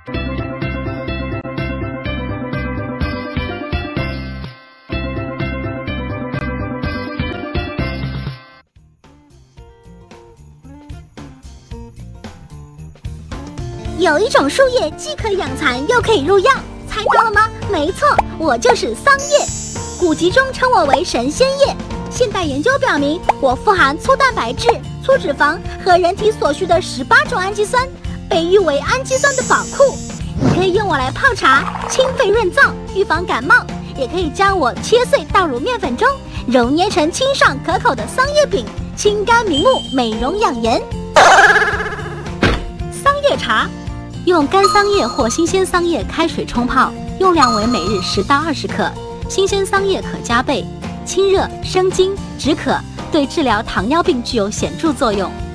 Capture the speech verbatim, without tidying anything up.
有一种树叶既可以养蚕，又可以入药，猜到了吗？没错，我就是桑叶。古籍中称我为神仙叶。现代研究表明，我富含粗蛋白质、粗脂肪和人体所需的十八种氨基酸，被誉为氨基酸的宝库。你可以用我来泡茶，清肺润燥，预防感冒；也可以将我切碎倒入面粉中，揉捏成清爽可口的桑叶饼，清肝明目，美容养颜。桑叶茶。用干桑叶或新鲜桑叶开水冲泡，用量为每日十到二十克。新鲜桑叶可加倍，清热生津止渴，对治疗糖尿病具有显著作用。